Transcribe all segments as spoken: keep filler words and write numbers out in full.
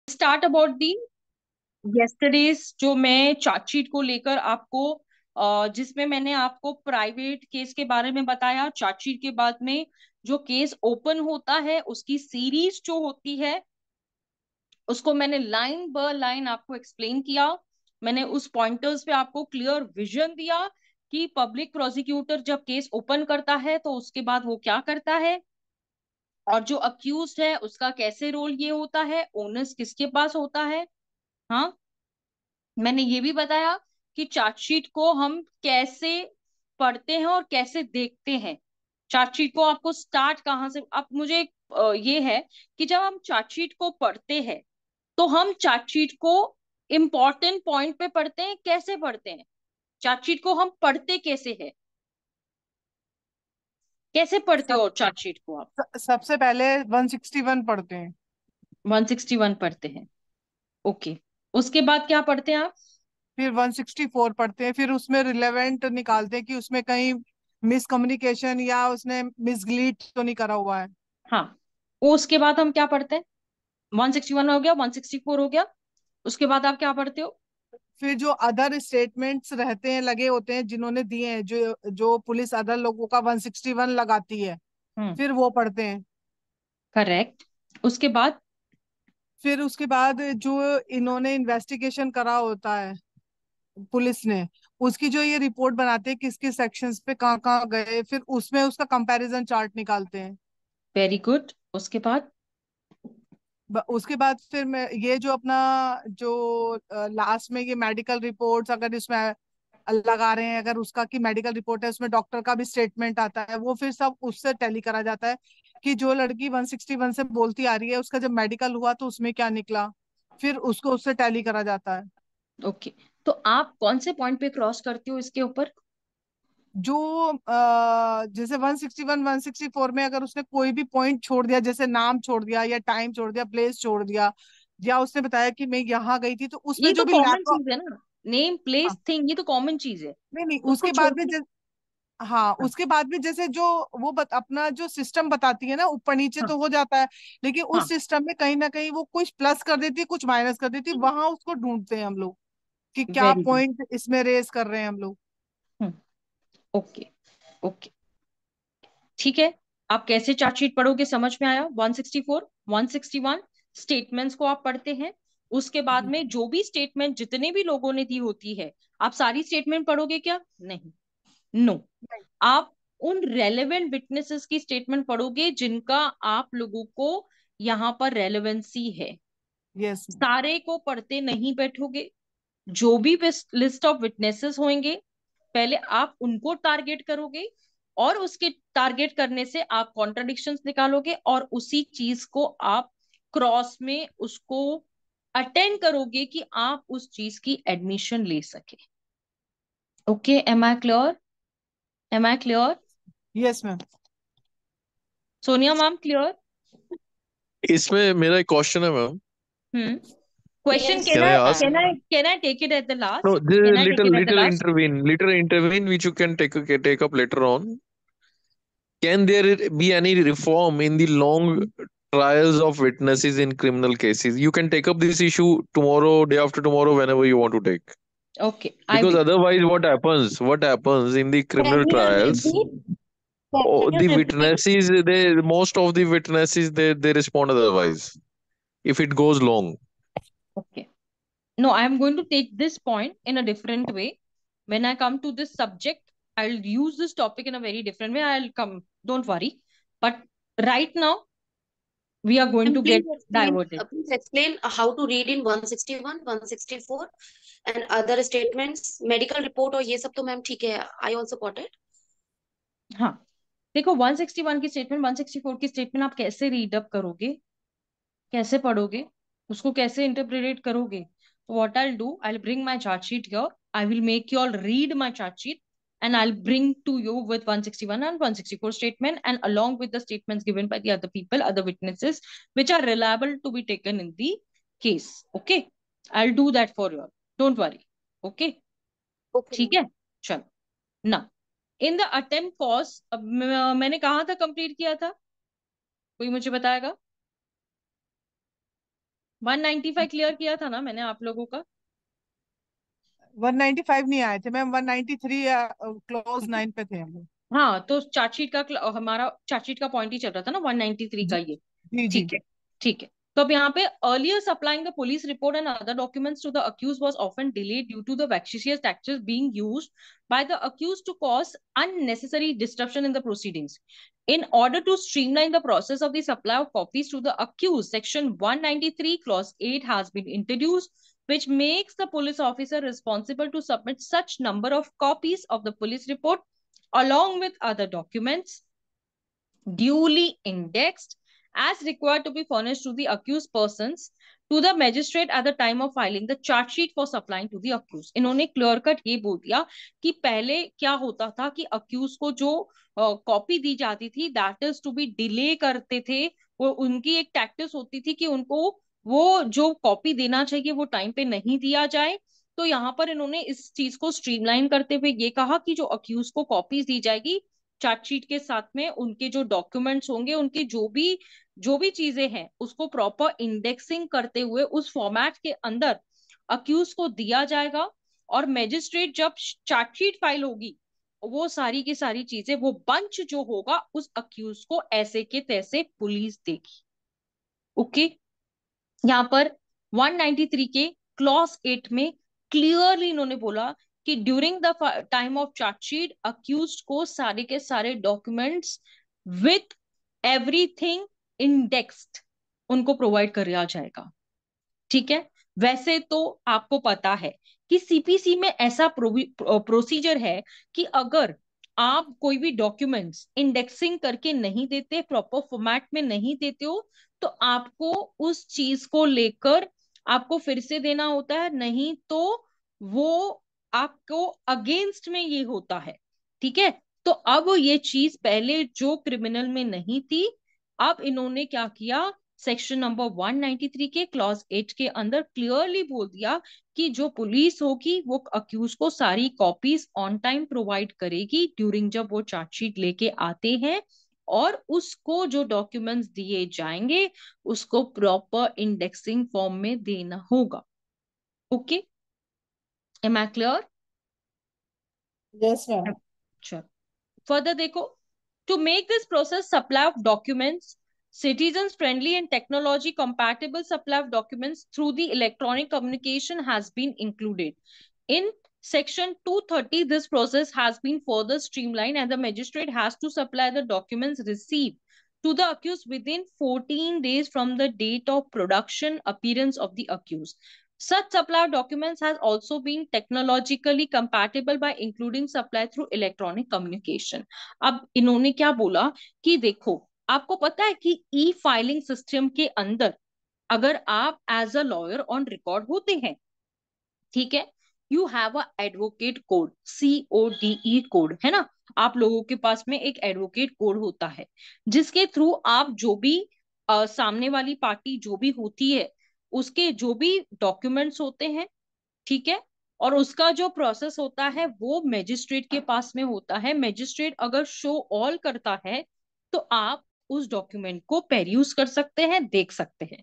Start about the yesterday's जो मैं chargesheet को लेकर आपको अ, जिसमें मैंने आपको प्राइवेट केस के बारे में बताया। चार्जशीट के बाद में जो केस ओपन होता है उसकी सीरीज जो होती है उसको मैंने लाइन ब लाइन आपको एक्सप्लेन किया। मैंने उस पॉइंटर्स पे आपको क्लियर विजन दिया कि पब्लिक प्रोसिक्यूटर जब केस ओपन करता है तो उसके बाद वो क्या करता है, और जो अक्यूज्ड है उसका कैसे रोल ये होता है, ओनर्स किसके पास होता है। हाँ, मैंने ये भी बताया कि चार्जशीट को हम कैसे पढ़ते हैं और कैसे देखते हैं। चार्जशीट को आपको स्टार्ट कहाँ से, आप मुझे अ, ये है कि जब हम चार्जशीट को पढ़ते हैं तो हम चार्जशीट को इम्पोर्टेंट पॉइंट पे पढ़ते हैं, कैसे पढ़ते हैं, चार्जशीट को हम पढ़ते कैसे हैं, कैसे पढ़ते सब हो चार्जशीट को आप। स- सबसे पहले वन सिक्सटी वन पढ़ते हैं। वन सिक्सटी वन पढ़ते हैं, ओके। उसके बाद क्या पढ़ते हैं आप। फिर वन सिक्सटी फोर पढ़ते हैं। फिर उसमें रिलेवेंट निकालते हैं कि उसमें कहीं मिसकम्युनिकेशन या उसने मिसलीड तो नहीं करा हुआ है। हाँ, उसके बाद हम क्या पढ़ते हैं। वन सिक्सटी वन हो गया, वन सिक्सटी फोर हो गया, उसके बाद आप क्या पढ़ते हो। फिर जो अदर स्टेटमेंट्स रहते हैं लगे होते हैं जिन्होंने दिए हैं, जो जो पुलिस अदर लोगों का वन सिक्सटी वन लगाती है, हम्म, फिर वो पढ़ते हैं। करेक्ट। उसके बाद फिर उसके बाद जो इन्होंने इन्वेस्टिगेशन करा होता है पुलिस ने, उसकी जो ये रिपोर्ट बनाते हैं किस किस सेक्शंस पे कहाँ कहाँ गए, फिर उसमें उसका कंपैरिजन चार्ट निकालते हैं। Very good. उसके बाद ब- उसके बाद फिर मैं ये जो अपना जो लास्ट में ये मेडिकल रिपोर्ट्स अगर इसमें लगा रहे हैं, अगर उसका की मेडिकल रिपोर्ट है उसमें डॉक्टर का भी स्टेटमेंट आता है, वो फिर सब उससे टैली करा जाता है कि जो लड़की वन सिक्सटी वन से बोलती आ रही है उसका जब मेडिकल हुआ तो उसमें क्या निकला, फिर उसको उससे टैली करा जाता है। ओके, तो आप कौन से पॉइंट पे क्रॉस करते हो इसके ऊपर। जो अ, जैसे one sixty one one sixty four में अगर उसने कोई भी पॉइंट छोड़ दिया, जैसे नाम छोड़ दिया या टाइम छोड़ दिया, प्लेस छोड़ दिया, या उसने बताया कि मैं यहाँ गई थी, तो उसमें ये जो तो भी कॉमन लैक। चीज है ना, नेम प्लेस थिंग, ये तो कॉमन चीज है। नहीं नहीं, उसको उसके छोड़ बाद में के जैसे, हाँ हाँ उसके बाद में जैसे जो वो बत, अपना जो सिस्टम बताती है ना, ऊपर नीचे हाँ तो हो जाता है, लेकिन उस हाँ, सिस्टम में कहीं ना कहीं वो कुछ प्लस कर देती है कुछ माइनस कर देती है, वहां उसको ढूंढते हैं हम लोग कि क्या वेरी गुड। पॉइंट इसमें रेस कर रहे हैं हम लोग। हम्म, ओके ओके, ठीक है। आप कैसे चार्जशीट पढ़ोगे समझ में आया। One sixty four one sixty one statements को आप पढ़ते हैं। उसके बाद जी। में जो भी स्टेटमेंट जितने भी लोगों ने दी होती है, आप सारी स्टेटमेंट पढ़ोगे क्या, नहीं, नो। नहीं। आप उन रेलेवेंट विटनेसेस की स्टेटमेंट पढ़ोगे जिनका आप लोगों को यहाँ पर रेलेवेंसी है। यस। सारे को पढ़ते नहीं बैठोगे। जो भी लिस्ट ऑफ विटनेसेस होंगे पहले आप उनको टारगेट करोगे, और उसके टारगेट करने से आप कॉन्ट्रडिक्शंस निकालोगे और उसी चीज को आप क्रॉस में उसको अटेंड करोगे कि आप उस चीज की एडमिशन ले सके। Okay, am I clear, am I clear. Yes ma'am. Sonia ma'am clear. इसमें मेरा एक क्वेश्चन है ma'am. Hmm, question Yes, can can I I ask? Can I ma'am. Can I take it at the no, last, this can is I take little it at the little last. intervene, little intervene which you can take take up later on. Can there be any reform in the long trials of witnesses in criminal cases? You can take up this issue tomorrow, day after tomorrow, whenever you want to take. Okay, I Because will. otherwise, what happens? What happens in the Can criminal you trials? repeat? Oh, Can you the repeat? witnesses, they most of the witnesses they they respond otherwise if it goes long. Okay, no, I am going to take this point in a different way. When I come to this subject, I'll use this topic in a very different way. I'll come, don't worry. But right now, we are going And to get please explain, diverted. uh, please explain uh, how to read in one sixty-one, one sixty-four, and other statements. Medical report और ये सब तो ma'am ठीक है. I also got it. हाँ, देखो one sixty one की statement, one sixty four की स्टेटमेंट आप कैसे रीड अप करोगे, कैसे पढ़ोगे, उसको कैसे इंटरप्रेट करोगे। तो what I will do, I will bring my chart sheet here, I will make you all read my chart sheet, and I'll bring to you with one sixty-one and one sixty-four statement, and along with the statements given by the other people, other witnesses, which are reliable to be taken in the case. Okay, I'll do that for you all, don't worry. Okay, Okay, ठीक ma'am. है, चलो ना। In the attempt cause, अब मैं- मैंने कहा था complete किया था, कोई मुझे बताएगा। वन नाइन्टी फाइव क्लियर किया था ना मैंने आप लोगों का? वन नाइन्टी फाइव नहीं आए थे ma'am, one ninety three clause nine पे थे हम लोग। हाँ, तो चार्जशीट का क्ल- हमारा चार्जशीट का पॉइंट ही चल रहा था ना वन नाइन्टी थ्री का जी ये। जी जी। ठीक है, ठीक है। तो अब यहाँ पे earlier supplying the police report and other documents to the accused was often delayed due to the vexatious tactics being used by the accused to cause unnecessary disruption in the proceedings. In order to streamline the process of the supply of copies to the accused, section one ninety-three clause eight has been introduced, which makes the police officer responsible to submit such number of copies of the police report along with other documents duly indexed as required to be furnished to the accused persons to the magistrate at the time of filing the charge sheet for supplying to the accused. इन्होंने clear cut ये बोल दिया कि पहले क्या होता था कि अक्यूज को जो कॉपी uh, दी जाती थी that is to be delay करते थे। वो उनकी एक टैक्टिस होती थी कि उनको वो जो कॉपी देना चाहिए वो टाइम पे नहीं दिया जाए। तो यहाँ पर इन्होंने इस चीज को स्ट्रीमलाइन करते हुए ये कहा कि जो अक्यूज को कॉपीज दी जाएगी चार्जशीट के साथ में उनके जो डॉक्यूमेंट्स होंगे उनकी जो भी जो भी चीजें हैं उसको प्रॉपर इंडेक्सिंग करते हुए उस फॉर्मेट के अंदर अक्यूज को दिया जाएगा। और मजिस्ट्रेट जब चार्जशीट फाइल होगी वो सारी की सारी चीजें वो बंच जो होगा उस अक्यूज को ऐसे के तैसे पुलिस देगी। ओके, यहाँ पर वन नाइन्टी थ्री के क्लॉज एट में क्लियरली इन्होंने बोला कि during the time of chargesheet accused को सारे के सारे डॉक्यूमेंट्स विथ एवरीथिंग इंडेक्स्ड उनको प्रोवाइड किया जाएगा। ठीक है, वैसे तो आपको पता है कि सीपीसी में ऐसा प्रोसीजर है कि अगर आप कोई भी डॉक्यूमेंट्स इंडेक्सिंग करके नहीं देते प्रॉपर फॉर्मेट में नहीं देते हो तो आपको उस चीज को लेकर आपको फिर से देना होता है, नहीं तो वो आपको अगेंस्ट में ये होता है। ठीक है, तो अब ये चीज पहले जो क्रिमिनल में नहीं थी, अब इन्होंने क्या किया section number one ninety three के क्लॉज एट के अंदर क्लियरली बोल दिया कि जो पुलिस होगी वो अक्यूज को सारी कॉपीज ऑन टाइम प्रोवाइड करेगी ड्यूरिंग जब वो चार्जशीट लेके आते हैं और उसको जो डॉक्यूमेंट्स दिए जाएंगे उसको प्रॉपर इंडेक्सिंग फॉर्म में देना होगा। Okay, am I clear? Yes ma'am. चलो फर्दर देखो, to make this process supply of documents citizens friendly and technology compatible supply of documents through the electronic communication has been included in section two thirty. This process has been further streamlined and the magistrate has to supply the documents received to the accused within fourteen days from the date of production appearance of the accused. Such supply of documents has also been technologically compatible by including supply through electronic communication. अब इन्होंने क्या बोला कि देखो आपको पता है कि ई फाइलिंग सिस्टम के अंदर अगर आप as a lawyer on record होते हैं, ठीक है, you have a advocate code, C O D E code है ना, आप लोगों के पास में एक एडवोकेट कोड होता है जिसके थ्रू आप जो भी आ, सामने वाली पार्टी जो भी होती है उसके जो भी डॉक्यूमेंट्स होते हैं, ठीक है, और उसका जो प्रोसेस होता है वो मजिस्ट्रेट के पास में होता है। मजिस्ट्रेट अगर शो ऑल करता है तो आप उस डॉक्यूमेंट को पेरयूज कर सकते हैं, देख सकते हैं।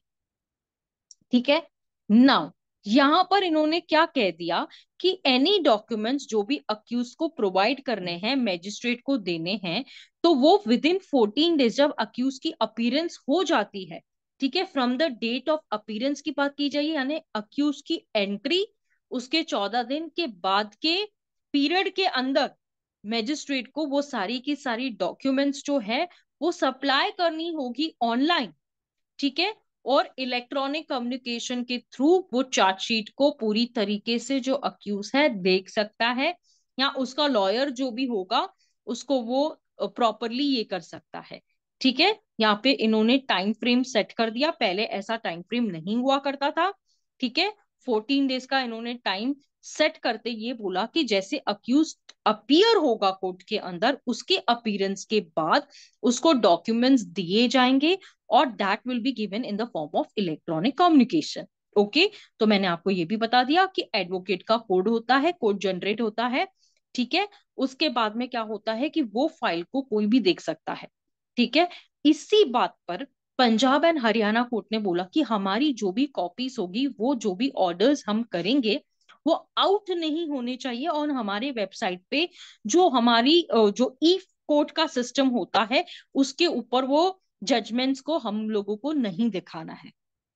ठीक है, नाउ यहां पर इन्होंने क्या कह दिया कि एनी डॉक्यूमेंट्स जो भी अक्यूज को प्रोवाइड करने हैं मैजिस्ट्रेट को देने हैं तो वो विद इन फोर्टीन डेज जब अक्यूज की अपीयरेंस हो जाती है, ठीक है, from the date of appearance की बात की जाए यानी अक्यूज की एंट्री उसके चौदह दिन के बाद के पीरियड के अंदर मैजिस्ट्रेट को वो सारी की सारी डॉक्यूमेंट्स जो है वो सप्लाई करनी होगी ऑनलाइन। ठीक है, और इलेक्ट्रॉनिक कम्युनिकेशन के थ्रू वो चार्जशीट को पूरी तरीके से जो अक्यूज है देख सकता है या उसका लॉयर जो भी होगा उसको वो प्रॉपरली ये कर सकता है। ठीक है, यहाँ पे इन्होंने टाइम फ्रेम सेट कर दिया, पहले ऐसा टाइम फ्रेम नहीं हुआ करता था। ठीक है, फोर्टीन डेज का इन्होंने टाइम सेट करते ये बोला कि जैसे अक्यूज अपीयर होगा कोर्ट के अंदर उसके अपीयरेंस के बाद उसको डॉक्यूमेंट्स दिए जाएंगे और that will be given in the form of electronic communication. Okay, तो मैंने आपको ये भी बता दिया कि एडवोकेट का कोड होता है, कोड जनरेट होता है। ठीक है, उसके बाद में क्या होता है कि वो फाइल को कोई भी देख सकता है। ठीक है, इसी बात पर पंजाब एंड हरियाणा कोर्ट ने बोला कि हमारी जो भी कॉपीज होगी, वो जो भी ऑर्डर्स हम करेंगे वो आउट नहीं होने चाहिए, और हमारे वेबसाइट पे जो हमारी जो ई कोर्ट का सिस्टम होता है उसके ऊपर वो जजमेंट्स को हम लोगों को नहीं दिखाना है।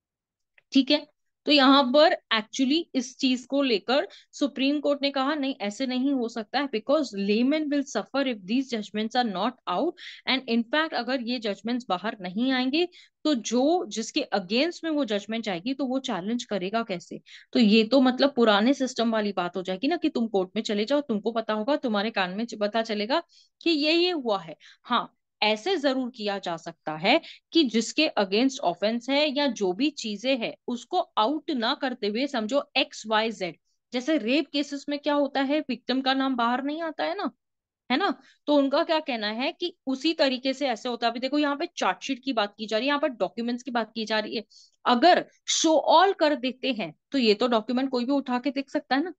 ठीक है, तो यहाँ पर एक्चुअली इस चीज को लेकर सुप्रीम कोर्ट ने कहा नहीं, ऐसे नहीं हो सकता है, because layman will suffer if these judgments are not out, and in fact अगर ये जजमेंट्स बाहर नहीं आएंगे तो जो जिसके अगेंस्ट में वो जजमेंट आएगी तो वो चैलेंज करेगा कैसे। तो ये तो मतलब पुराने सिस्टम वाली बात हो जाएगी ना, कि तुम कोर्ट में चले जाओ, तुमको पता होगा, तुम्हारे कान में पता चलेगा कि ये ये हुआ है। हाँ, ऐसे जरूर किया जा सकता है कि जिसके अगेंस्ट ऑफेंस है या जो भी चीजें हैं उसको आउट ना करते हुए, समझो एक्स वाई जेड, जैसे रेप केसेस में क्या होता है, विक्टिम का नाम बाहर नहीं आता है ना, है ना। तो उनका क्या कहना है कि उसी तरीके से ऐसे होता है। अभी देखो यहाँ पे चार्जशीट की बात की जा रही है, यहाँ पर डॉक्यूमेंट्स की बात की जा रही है। अगर शो ऑल कर देते हैं तो ये तो डॉक्यूमेंट कोई भी उठा के देख सकता है ना,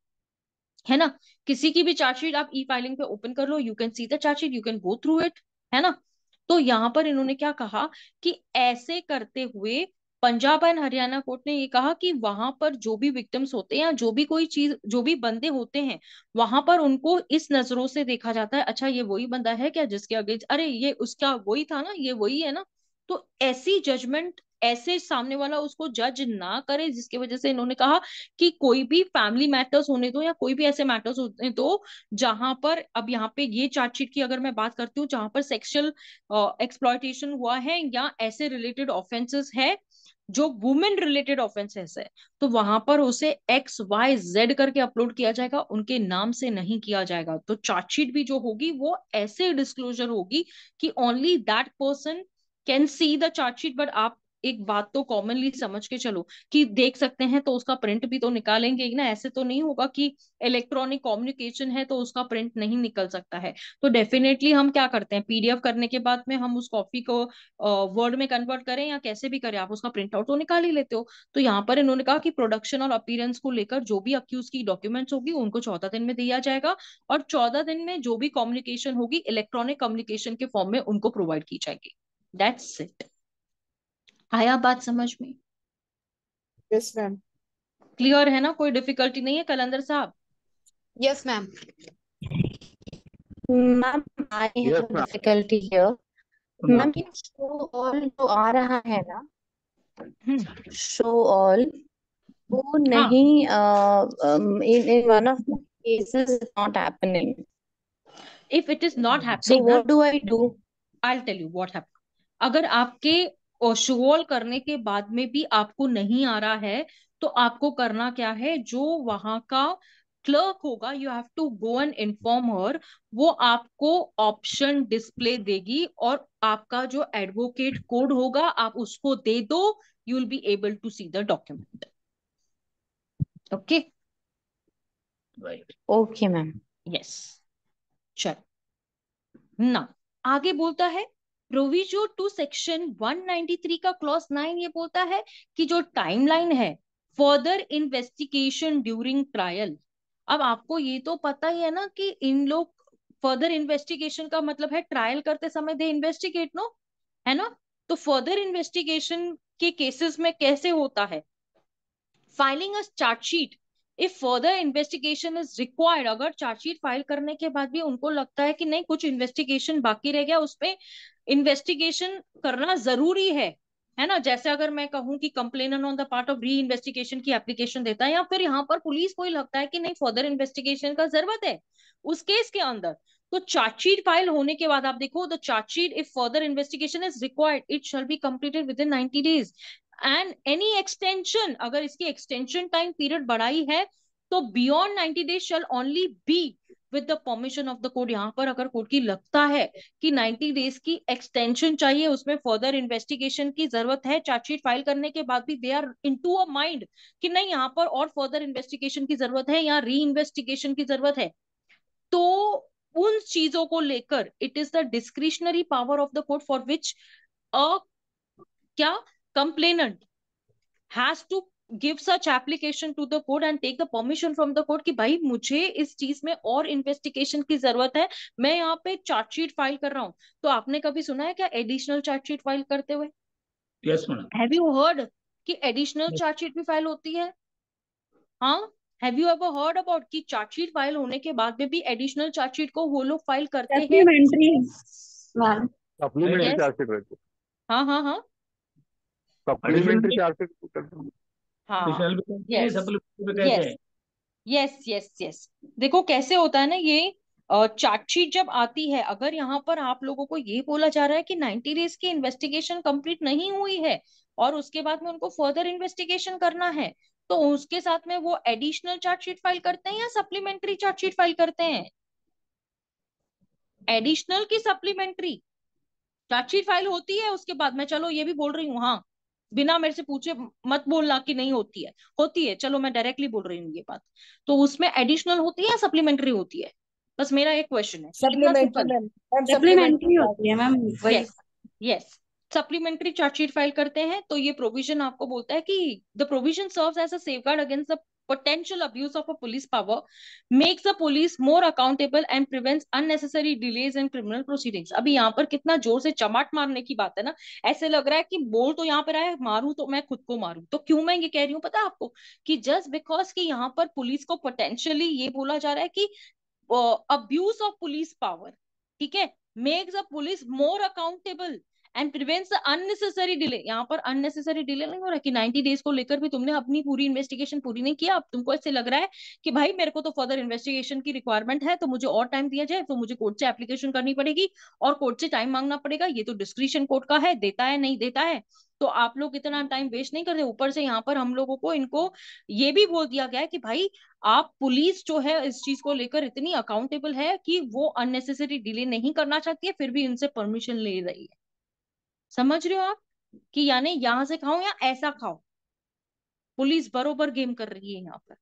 है ना। किसी की भी चार्जशीट आप ई फाइलिंग पे ओपन कर लो, you can see the chargesheet, you can go through it, है ना। तो यहां पर इन्होंने क्या कहा कि ऐसे करते हुए पंजाब एंड हरियाणा कोर्ट ने ये कहा कि वहां पर जो भी विक्टिम्स होते हैं या जो भी कोई चीज, जो भी बंदे होते हैं, वहां पर उनको इस नजरों से देखा जाता है, अच्छा ये वही बंदा है क्या जिसके अगेंस्ट, अरे ये उसका वही था ना, ये वही है ना। तो ऐसी जजमेंट ऐसे सामने वाला उसको जज ना करे, जिसकी वजह से इन्होंने कहा कि कोई भी फैमिली मैटर्स होने दो या कोई भी ऐसे मैटर्स होने दो जहां पर, अब यहाँ पे ये चार्जशीट की अगर मैं बात करती हूँ, जहां पर सेक्सुअल एक्सप्लॉयटेशन हुआ है या ऐसे रिलेटेड ऑफेंसेस है जो वुमेन रिलेटेड ऑफेंसेस है, तो वहां पर उसे एक्स वाई जेड करके अपलोड किया जाएगा, उनके नाम से नहीं किया जाएगा। तो चार्जशीट भी जो होगी वो ऐसे डिस्क्लोजर होगी कि only that person can see the chargesheet. But आप एक बात तो कॉमनली समझ के चलो कि देख सकते हैं तो उसका प्रिंट भी तो निकालेंगे ही ना, ऐसे तो नहीं होगा कि इलेक्ट्रॉनिक कम्युनिकेशन है तो उसका प्रिंट नहीं निकल सकता है। तो डेफिनेटली हम क्या करते हैं, पीडीएफ करने के बाद में हम उस कॉपी को वर्ड में कन्वर्ट करें या कैसे भी करें, आप उसका प्रिंट आउट तो निकाल ही लेते हो। तो यहाँ पर इन्होंने कहा कि प्रोडक्शन और अपीयरेंस को लेकर जो भी अक्यूज की डॉक्यूमेंट्स होगी उनको चौदह दिन में दिया जाएगा, और चौदह दिन में जो भी कम्युनिकेशन होगी इलेक्ट्रॉनिक कम्युनिकेशन के फॉर्म में उनको प्रोवाइड की जाएगी। That's it. आया बात समझ में? Yes ma'am. क्लियर है ना, कोई डिफिकल्टी नहीं है कलंदर साहब? Yes ma'am. Ma'am I Yes, have ma'am. Difficulty here. Ma'am ये शो ऑल जो आ रहा है ना, हम्म, शो ऑल वो हाँ, नहीं, in in one of the cases is not happening, if it is not so happening ना, what do I do? I tell you what happen. अगर आपके शोल करने के बाद में भी आपको नहीं आ रहा है तो आपको करना क्या है, जो वहां का क्लर्क होगा, you have to go and inform her. वो आपको ऑप्शन डिस्प्ले देगी और आपका जो एडवोकेट कोड होगा आप उसको दे दो, you will be able to see the document. Okay, okay ma'am. Yes. चल ना, आगे बोलता है proviso to section one ninety three का क्लॉज नाइन, ये बोलता है कि जो टाइमलाइन है फर्दर इन्वेस्टिगेशन ड्यूरिंग ट्रायल। अब आपको ये तो पता ही है ना कि इन लोग फर्दर इन्वेस्टिगेशन का मतलब है ट्रायल करते समय दे इन्वेस्टिगेट, नो, है ना। तो फर्दर इन्वेस्टिगेशन के केसेस में कैसे होता है, filing a chargesheet if further investigation is required. अगर चार्जशीट फाइल करने के बाद भी उनको लगता है कि नहीं कुछ इन्वेस्टिगेशन बाकी रह गया, उसमें इन्वेस्टिगेशन करना जरूरी है है ना। जैसे अगर मैं कहूं कि complainer on the part of re investigation की एप्लीकेशन देता है, या फिर यहाँ पर पुलिस को ही लगता है कि नहीं फर्दर इन्वेस्टिगेशन का जरूरत है उस केस के अंदर, तो चार्जशीट फाइल होने के बाद आप देखो the chargesheet if further investigation is required it shall be completed within ninety days, and any extension, अगर इसकी एक्सटेंशन टाइम पीरियड बढ़ाई है तो beyond ninety days shall only be with the permission of the court. यहाँ पर अगर court की लगता है कि नाइंटी डेज की एक्सटेंशन चाहिए, उसमें फर्दर इन्वेस्टिगेशन की जरूरत है, चार्जशीट फाइल करने के बाद भी they are into a mind कि नहीं यहाँ पर और फर्दर इन्वेस्टिगेशन की जरूरत है या री इन्वेस्टिगेशन की जरूरत है, तो उन चीजों को लेकर it is the discretionary power of the court for which a क्या complainant has to give such application to the court and take the permission from the court कि भाई मुझे इस चीज में और इन्वेस्टिगेशन की जरूरत है, मैं यहाँ पे चार्जशीट फाइल कर रहा हूँ। तो आपने कभी सुना है क्या एडिशनल चार्जशीट फाइल करते हुए? Yes madam. Have you heard कि एडिशनल चार्जशीट भी फाइल होती है? हाँ, have you ever heard about कि चार्जशीट फाइल होने के बाद में भी एडिशनल चार्जशीट को वो लोग फाइल करते हैं? Supplementary ma'am, supplementary Yes. Chargesheet रहती है, हाँ हाँ हाँ सप्लीमेंट्री चार्जशीट हाँ एडिशनल भी कहते हैं, यस सप्लीमेंट्री भी कहते यस हैं। यस यस यस देखो कैसे होता है ना ये, चार्जशीट जब आती है, अगर यहाँ पर आप लोगों को ये बोला जा रहा है कि नाइन्टी डेज की इन्वेस्टिगेशन कंप्लीट नहीं हुई है और उसके बाद में उनको फर्दर इन्वेस्टिगेशन करना है, तो उसके साथ में वो एडिशनल चार्जशीट फाइल करते हैं या सप्लीमेंट्री चार्जशीट फाइल करते हैं? एडिशनल की सप्लीमेंट्री चार्जशीट फाइल होती है उसके बाद। मैं चलो ये भी बोल रही हूँ, हाँ, बिना मेरे से पूछे मत बोलना कि नहीं होती है, होती है, चलो मैं डायरेक्टली बोल रही हूँ ये बात। तो उसमें एडिशनल होती है या सप्लीमेंट्री होती है? बस मेरा एक क्वेश्चन है, कितना सप्लीमेंट्री सिंपल है। Ma'am, ma'am supplementary supplementary. होती है मैम, वही। Yes yes supplementary chargesheet file करते हैं तो ये प्रोविजन आपको बोलता है कि the provision serves as a safeguard against the potential abuse of a police power, makes the police more accountable and prevents unnecessary delays in criminal proceedings। अभी यहाँ पर कितना जोर से चमाट मारने की बात है ना, ऐसे लग रहा है कि बोल तो यहाँ पर आया मारूं तो मैं खुद को मारूं। तो क्यों मैं ये कह रही हूँ पता है आपको, कि जस्ट बिकॉज कि यहाँ पर पुलिस को पोटेंशियली ये बोला जा रहा है कि अब्यूज ऑफ पुलिस पावर, ठीक है, makes the police more accountable and prevents the unnecessary delay. यहाँ पर अननेसेसरी डिले नहीं हो रहा कि नाइन्टी डेज को लेकर भी तुमने अपनी पूरी इन्वेस्टिगेशन पूरी नहीं किया, अब तुमको ऐसे लग रहा है कि भाई मेरे को तो फर्दर इन्वेस्टिगेशन की रिक्वायरमेंट है तो मुझे और टाइम दिया जाए, तो मुझे कोर्ट से एप्लीकेशन करनी पड़ेगी और कोर्ट से टाइम मांगना पड़ेगा। ये तो डिस्क्रिशन कोर्ट का है, देता है नहीं देता है, तो आप लोग इतना टाइम वेस्ट नहीं करते। ऊपर से यहाँ पर हम लोगों को इनको ये भी बोल दिया गया है कि भाई आप पुलिस जो है इस चीज को लेकर इतनी अकाउंटेबल है कि वो अननेसेसरी डिले नहीं करना चाहती है, फिर भी इनसे परमिशन ले रही है। समझ रहे हो आप कि यानी यहां से खाओ या ऐसा खाओ, पुलिस बरोबर गेम कर रही है यहाँ पर,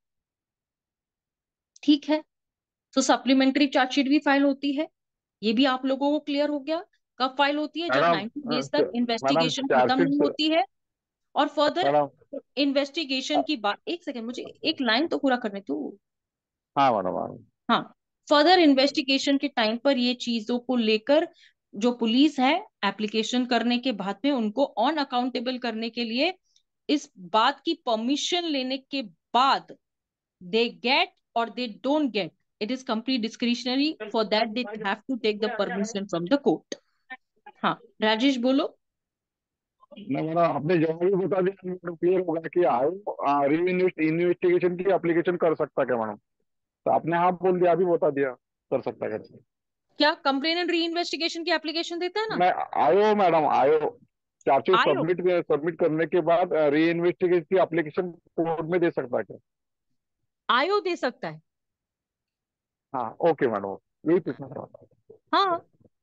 ठीक है। तो सप्लीमेंट्री चार्जशीट भी फाइल होती है, ये भी आप लोगों को क्लियर हो गया। कब फाइल होती है? जब मैडम नाइन्टी डेज तक अ, मैडम इन्वेस्टिगेशन खत्म चार्जशीट नहीं से होती है और फर्दर मैडम इन्वेस्टिगेशन की बात, एक सेकेंड मुझे एक लाइन तो पूरा करने दो। हाँ मैडम हाँ हाँ, फर्दर इन्वेस्टिगेशन के टाइम पर ये चीजों को लेकर जो पुलिस है एप्लीकेशन करने के बाद में उनको ऑन अकाउंटेबल करने के लिए इस बात की परमिशन लेने के बाद दे गेट और they don't get, it is complete discretionary, for that they have to take the permission from the court. हाँ राजेश बोलो। नहीं मैडम, आपने जवाब भी बता दिया मैडम, क्लियर होगा कि आयो री इन्वेस्टिगेशन की एप्लीकेशन कर सकता क्या मैडम? तो आपने हाँ बोल दिया, अभी बता दिया कर सकता कैसे। क्या कंप्लेनेंट री इन्वेस्टिगेशन की एप्लीकेशन देता है ना? मैं आयो मैडम आयो, चार्जशीट आयो सबमिट सबमिट करने के बाद री इन्वेस्टिगेशन की एप्लीकेशन कोर्ट में दे सकता क्या? आयो दे सकता है। हाँ ओके मैडम, यही पूछना था। हाँ,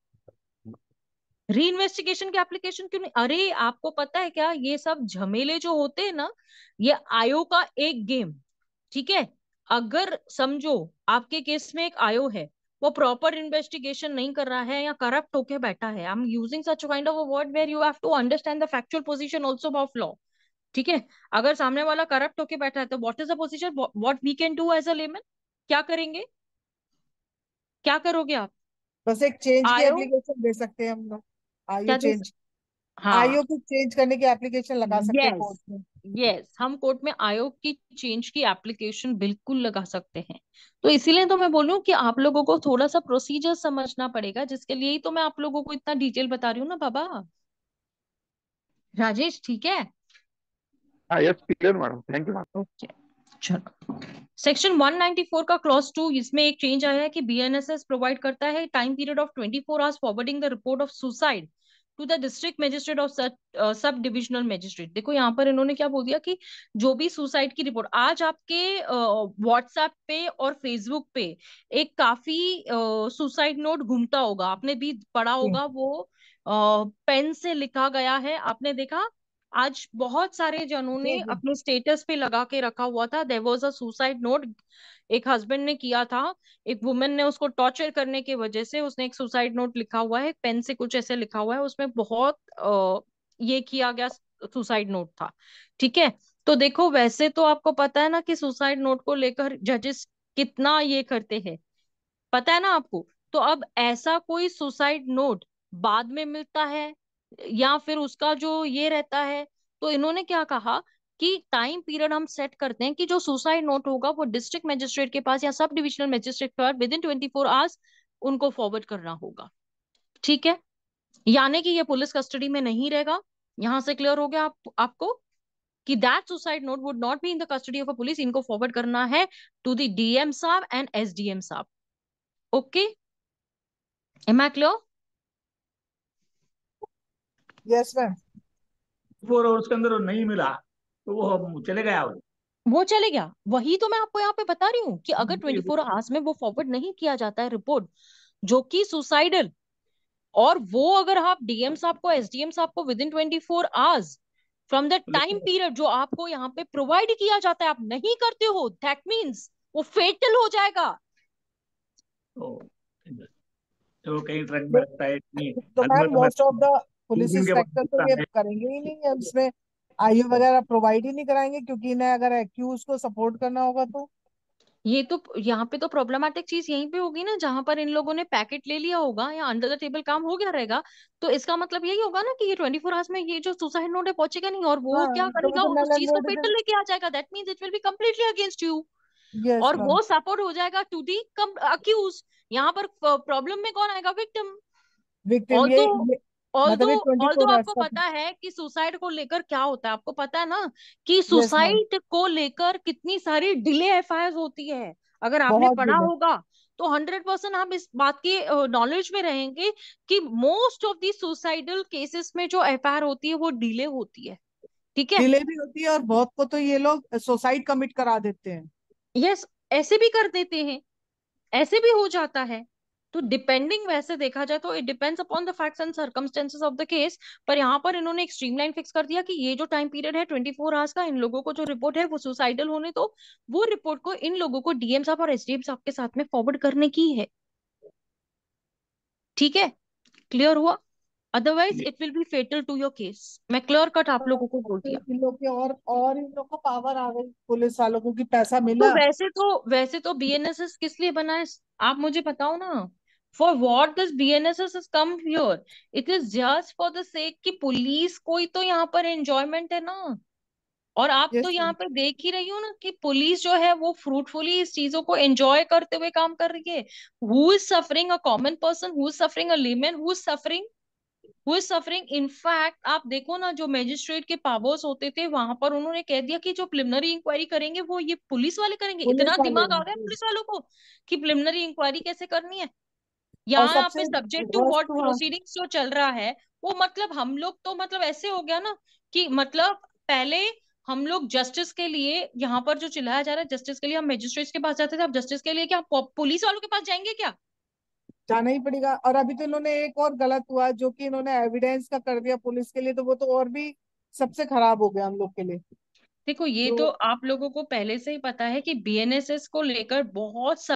री इन्वेस्टिगेशन की एप्लीकेशन क्यों नहीं? अरे आपको पता है क्या, ये सब झमेले जो होते हैं ना, ये आयो का एक गेम, ठीक है। अगर समझो आपके केस में एक आयो है, वो प्रॉपर इन्वेस्टिगेशन नहीं कर रहा है या करप्ट होके बैठा है, I am using such kind of a word where you have to understand the factual position also of law, ठीक है। अगर सामने वाला करप्ट होके बैठा है तो what is the position, what we can do as a layman, क्या करेंगे, क्या करोगे आप? बस एक चेंज की आयो एप्लीकेशन दे सकते हैं हम लोग, आयु क्या दे? चेंज, हाँ, आयु को चेंज करने की एप्लीकेशन लगा सकते हैं यस कोर्ट में। यस हम कोर्ट में आयोग की चेंज की एप्लीकेशन बिल्कुल लगा सकते हैं। तो इसीलिए तो मैं बोलूं कि आप लोगों को थोड़ा सा प्रोसीजर समझना पड़ेगा, जिसके लिए ही तो मैं आप लोगों को इतना डिटेल बता रही हूँ ना बाबा। राजेश ठीक है? हाँ yes clear madam, thank you madam. Okay चलो, सेक्शन वन नाइंटी फोर का क्लॉज टू, इसमें एक चेंज आया है कि बीएनएसएस प्रोवाइड करता है time period of twenty four hours forwarding the report of suicide to the district magistrate of sub divisional magistrate. देखो यहाँ पर इन्होंने क्या बोल दिया कि जो भी सुसाइड की रिपोर्ट आज आपके व्हाट्सएप पे और फेसबुक पे एक काफी सुसाइड नोट घूमता होगा, आपने भी पढ़ा होगा, वो पेन से लिखा गया है, आपने देखा। आज बहुत सारे जनों ने जी जी। अपने स्टेटस पे लगा के रखा हुआ था, there was a suicide note, एक हस्बैंड ने किया था, एक वुमेन ने उसको टॉर्चर करने की वजह से उसने एक सुसाइड नोट लिखा हुआ है, पेन से कुछ ऐसे लिखा हुआ है, उसमें बहुत आ, ये किया गया सुसाइड नोट था, ठीक है। तो देखो वैसे तो आपको पता है ना कि सुसाइड नोट को लेकर जजेस कितना ये करते हैं, पता है ना आपको। तो अब ऐसा कोई सुसाइड नोट बाद में मिलता है या फिर उसका जो ये रहता है, तो इन्होंने क्या कहा कि टाइम पीरियड हम सेट करते हैं कि जो सुसाइड नोट होगा वो डिस्ट्रिक्ट मजिस्ट्रेट के पास या सब डिविजनल मजिस्ट्रेट के पास within twenty four hours उनको फॉरवर्ड करना होगा। ठीक है, यानी कि ये पुलिस कस्टडी में नहीं रहेगा। यहां से क्लियर हो गया आप, आपको कि that suicide note would not be in the custody of a police, इनको फॉरवर्ड करना है टू द डीएम साहब एंड एसडीएम साहब। Okay, am I clear? Yes ma'am. Four hours के अंदर वो नहीं मिला तो वो चले गया वो। वो चले गया, वही तो मैं आपको यहाँ पे बता रही हूँ कि अगर ट्वेंटी फोर आवर्स में वो फॉरवर्ड नहीं किया जाता है रिपोर्ट जो कि सुसाइडल, और वो अगर आप डीएम साहब को एसडीएम साहब को within twenty four hours from the time period जो आपको यहाँ पे प्रोवाइड किया जाता है आप नहीं करते हो, दैट मीन्स वो फेटल हो जाएगा। तो तो कहीं ट्रक में लगता है नहीं, तो मैम अगर मैं मोस्ट ऑफ द पुलिस दिन के बाद इंस्पेक्टर तो लगता ये है करेंगे ही नहीं, अब इसमें आईयू वगैरह प्रोवाइड ही नहीं कराएंगे, क्योंकि इन्हें अगर एक्यूज को सपोर्ट करना होगा तो। ये तो यहाँ पे तो प्रॉब्लमेटिक चीज यहीं पे होगी ना, जहां पर इन लोगों ने पैकेट ले लिया होगा या अंडर द टेबल काम हो गया रहेगा, तो इसका मतलब यही होगा ना कि ये ट्वेंटी फोर आवर्स में ये जो सुसाइड नोट है पहुंचेगा नहीं, और वो हाँ क्या तो करेगा, वो तो उस नल एंड चीज को वोइड। फेटल लेके आ जाएगा। That means it will be completely against you, yes और मैम। वो सपोर्ट हो जाएगा टू दी अक्यूज। यहाँ पर प्रॉब्लम में कौन आएगा? विक्टिम। विक्टिम ये, ऑल्दो ये ऑल्दो मतलब ये ट्वेंटी ऑल्दो फोर आवर्स आपको का। पता है कि सुसाइड को लेकर क्या होता है, आपको पता है ना कि यस मैम। सुसाइड को लेकर कितनी सारी डिले एफआईआर होती है। अगर आपने बहुत पढ़ा डिले। होगा तो हंड्रेड परसेंट आप इस बात की नॉलेज में रहेंगे कि most of the suicidal cases में जो एफआईआर होती है वो डिले होती है। ठीक है, डिले भी होती है और बहुत को तो ये लोग सुसाइड कमिट करा देते हैं। यस, ऐसे भी कर देते हैं, ऐसे भी हो जाता है। तो डिपेंडिंग, वैसे देखा जाए तो it depends upon the facts and circumstances of the case. पर यहाँ पर इन्होंने एक स्ट्रीमलाइन फिक्स कर दिया कि ये जो टाइम पीरियड है ट्वेंटी फोर आवर्स का, इन लोगों को जो रिपोर्ट है वो सुसाइडल होने तो वो रिपोर्ट को इन लोगों को डीएम साहब और एसडीएम साहब के साथ में फॉरवर्ड करने की है। ठीक है, क्लियर हुआ? Otherwise it will be fatal to your case. मैं क्लियर कट आप लोगों को बोल दिया। इन लोग के और और इन लोग को पावर आ गई पुलिस वालों को कि पैसा तो मिला। वैसे तो वैसे तो बीएनएसएस किस लिए बना है, आप मुझे बताओ ना। For what this BNSS has come here? It is just for the sake कि पुलिस कोई तो यहाँ पर एंजॉयमेंट है ना। और आप तो यस यहाँ पर देख ही रही हो ना कि पुलिस जो है वो फ्रूटफुली इस चीजों को एंजॉय करते हुए काम कर रही है। Who is suffering? A common person. Who is suffering? A layman. Who is suffering? Who is suffering? In fact आप देखो ना, जो मजिस्ट्रेट के पावर्स होते थे वहां पर उन्होंने कह दिया कि जो प्रिलिमिनरी इंक्वायरी करेंगे वो ये पुलिस वाले करेंगे। पुलिस इतना वाले दिमाग आ हैं। गया yes। पुलिस वालों को कि प्रिलिमिनरी इंक्वायरी कैसे करनी है। और यहाँ सबसे पे सब्जेक्ट टू वर्स्ट व्हाट हुआ। प्रोसीडिंग्स जो चल रहा है वो, मतलब हम लोग तो मतलब ऐसे हो गया ना कि मतलब पहले हम लोग जस्टिस के लिए यहाँ पर जो चिल्लाया जा रहा है, जस्टिस के लिए हम मजिस्ट्रेट्स के पास जाते थे, अब जस्टिस के लिए क्या पुलिस वालों के पास जाएंगे क्या? जाना ही पड़ेगा। और अभी तो इन्होंने एक और गलत हुआ जो कि इन्होंने एविडेंस का कर दिया पुलिस के लिए, तो वो तो और भी सबसे खराब हो गया हम लोग के लिए। देखो, ये तो जो आप लोगों को पहले से ही पता है कि बीएनएसएस को लेकर बहुत